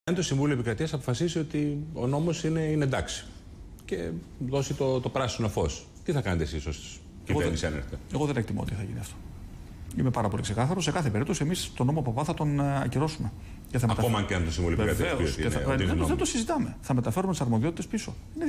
Αν το Συμβούλιο Επικρατείας αποφασίσει ότι ο νόμος είναι εντάξει και δώσει το πράσινο φως, τι θα κάνετε εσείς ως κυβέρνηση αν έρθετε? Εγώ δεν εκτιμώ ότι θα γίνει αυτό. Είμαι πάρα πολύ ξεκάθαρο. Σε κάθε περίπτωση, εμείς τον νόμο Παπά θα τον ακυρώσουμε. Ακόμα και αν το Συμβούλιο Επικρατείας πει ότι είναι. Δεν το συζητάμε. Θα μεταφέρουμε τις αρμοδιότητες πίσω.